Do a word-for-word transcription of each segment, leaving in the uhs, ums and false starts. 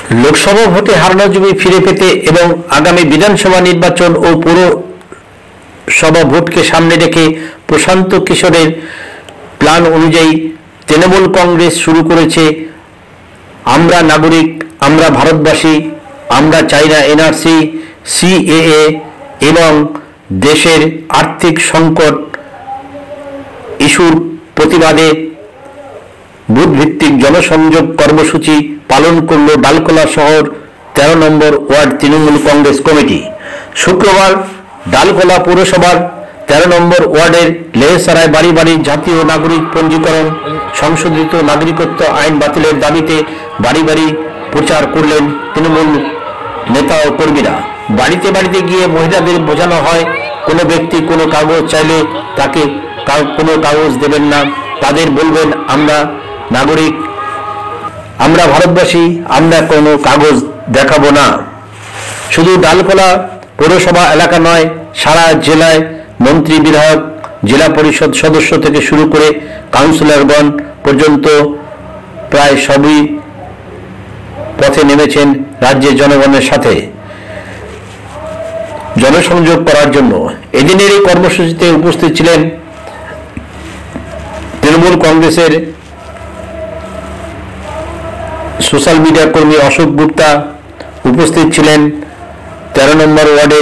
লোকসভা ভোটে হারানো জমি ফিরে পেতে এবং আগামী বিধানসভা নির্বাচন ও পৌরসভা ভোটকে সামনে রেখে প্রশান্ত কিশোরের প্ল্যান অনুযায়ী তৃণমূল কংগ্রেস শুরু করেছে আমরা নাগরিক, আমরা ভারতবাসী, আমরা চাই না এনআরসি, সিএএ এবং দেশের আর্থিক সংকট ইস্যুর প্রতিবাদে বুথভিত্তিক জনসংযোগ কর্মসূচি পালন করল ডালখোলা শহর তেরো number ward Trinamool Congress committee. শুক্রবার ডালখোলা পৌরসভার তেরো নম্বর ওয়ার্ডের লেহসারায় বাড়ি বাড়ি জাতীয় নাগরিক পঞ্জীকরণ সংশোধিত নাগরিকত্ব আইন বাতিলের দাবিতে বাড়ি বাড়ি প্রচার করলেন তৃণমূল নেতা ও কর্মীরা। বাড়িতে বাড়িতে গিয়ে মহিলাদের বোঝানো হয় কোনো ব্যক্তি কোনো কাগজ চাইলে তাকে কোনো কাগজ দেবেন না, তাদের বলবেন আমরা নাগরিক, আমরা ভারতবাসী, আমরা কোনো কাগজ দেখাবো না। শুধু ডালখোলা পৌরসভা এলাকা নয়, সারা জেলায় মন্ত্রী, বিধায়ক, জেলা পরিষদ সদস্য থেকে শুরু করে কাউন্সিলরগণ পর্যন্ত প্রায় সবই পথে নেমেছেন রাজ্যের জনগণের সাথে জনসংযোগ করার জন্য। এদিনের এই কর্মসূচিতে উপস্থিত ছিলেন তৃণমূল কংগ্রেসের সোশ্যাল মিডিয়া কর্মী অশোক গুপ্তা, উপস্থিত ছিলেন তেরো নম্বর ওয়ার্ডের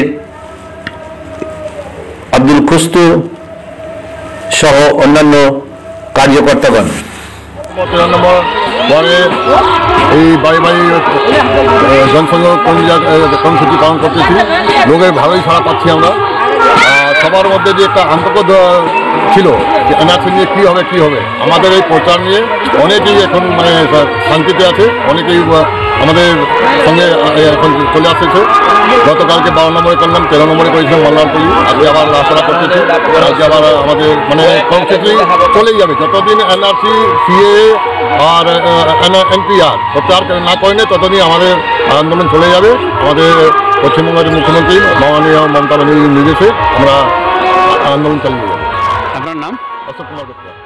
আব্দুল খুস্তু সহ অন্যান্য কার্যকর্তাগণ। তেরো নম্বর ওয়ার্ডে এই বাড়ি বাড়ি জনসংযোগ কর্মসূচি পালন করতেছি। লোকের ভালোই সাড়া পাচ্ছি আমরা। সবার মধ্যে যে একটা আতঙ্ক ছিল যে এনআরসি নিয়ে কী হবে কী হবে, আমাদের এই প্রচার নিয়ে অনেকেই এখন মানে শান্তিতে আছে, অনেকেই আমাদের সঙ্গে এখন চলে আসতেছে। গতকালকে বারো নম্বরে করলাম, তেরো নম্বরে করেছিলাম মল্লারপল্লী, আজকে আবার আশা করতেছি আজকে আবার আমাদের মানে কনস্টিটিউশন চলেই যাবে যতদিন এনআরসি, সিএ আর এনপিআর প্রচার না করেন ততদিন আমাদের আন্দোলন চলে যাবে। আমাদের পশ্চিমবঙ্গের মুখ্যমন্ত্রী মাননীয় মমতা ব্যানার্জির নির্দেশে আমরা আন্দোলন চালিয়ে যাবো। আপনার নাম? অশোক কুমার গুপ্তা।